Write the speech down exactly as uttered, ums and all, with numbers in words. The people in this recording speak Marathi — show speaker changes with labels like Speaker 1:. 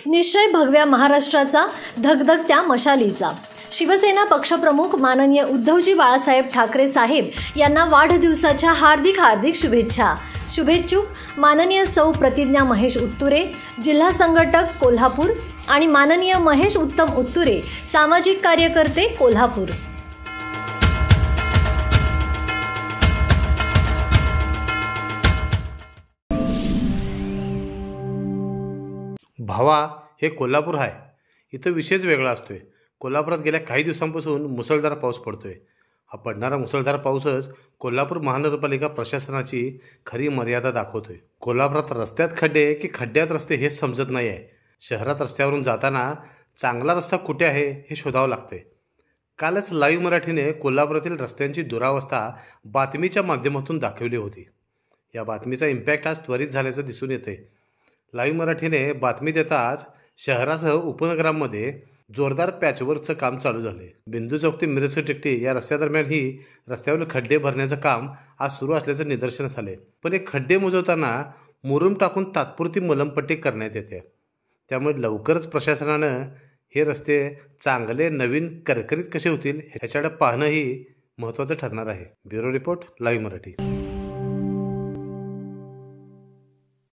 Speaker 1: निश्चय भगव्या महाराष्ट्राचा, धगधगत्या मशालीचा। शिवसेना पक्षप्रमुख माननीय उद्धवजी बाळासाहेब ठाकरे साहेब यांना वाढदिवसाच्या हार्दिक हार्दिक शुभेच्छा। शुभेच्छुक माननीय सौ प्रतिज्ञा महेश उत्तुरे, जिल्हा संघटक कोल्हापूर आणि माननीय महेश उत्तम उत्तुरे, सामाजिक कार्यकर्ते कोल्हापूर।
Speaker 2: भावा, हे कोल्हापूर आहे। इथं विषयच वेगळा असतोय। कोल्हापुरात गेल्या काही दिवसांपासून मुसळधार पाऊस पडतोय। हा पडणारा मुसळधार पाऊसच कोल्हापूर महानगरपालिका प्रशासनाची खरी मर्यादा दाखवतोय। कोल्हापुरात रस्त्यात खड्डे की खड्ड्यात रस्ते हेच समजत नाही आहे। शहरात रस्त्यावरून जाताना चांगला रस्ता कुठे आहे हे शोधावं लागतंय। कालच लाईव्ह मराठीने कोल्हापुरातील रस्त्यांची दुरावस्था बातमीच्या माध्यमातून दाखवली होती। या बातमीचा इम्पॅक्ट आज त्वरित झाल्याचं दिसून येतंय। लाईव्ह मराठीने बातमी देताच शहरासह उपनगरांमध्ये जोरदार पॅचवर्कचं काम चालू झाले। बिंदू चौक ते मिरज टेकडी या रस्त्यादरम्यान ही रस्त्यावर खड्डे भरण्याचं काम आज सुरू असल्याचं निदर्शनास आले। पण हे खड्डे मुजवताना मुरुम टाकून तात्पुरती मलमपट्टी करण्यात येते। त्यामुळे लवकरच प्रशासनानं हे रस्ते चांगले नवीन करकरीत कसे होतील ह्याच्याकडे पाहणंही महत्त्वाचं ठरणार आहे। Bureau report, live Marathi.